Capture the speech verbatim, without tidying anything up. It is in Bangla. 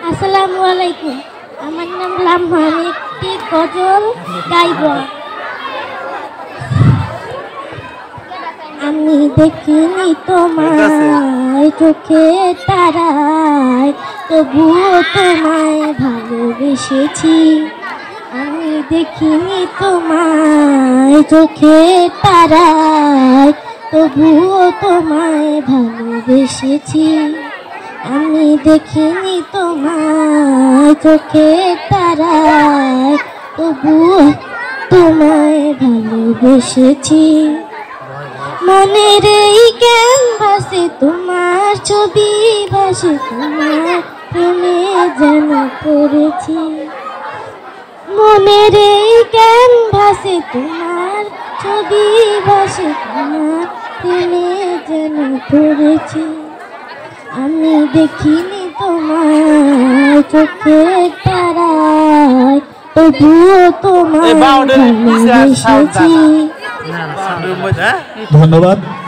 আসসালামু আলাইকুম। আমার নাম লামহা। আমি একটি গজল গাইব। আমি দেখিনি তোমায় চোখে তারায়, তবুও তোমায় ভালোবেসেছি। আমি দেখিনি তোমায় চোখে তারায়, তবুও তোমায় ভালোবেসেছি। আমি দেখিনি তোমায় চোখে তারায়, তবুও তোমায় ভালোবেসেছি। মনের এই ক্যানভাসে তোমার ছবি ভাসে, তোমার প্রেমে যেন পড়েছি। মনের এই ক্যানভাসে তোমার ছবি ভাসে, তোমার প্রেমে যেন পড়েছি। আমি দেখিনি তোমার চোখে তারায়, তবুও তোমায় ভালোবেসেছি। ধন্যবাদ।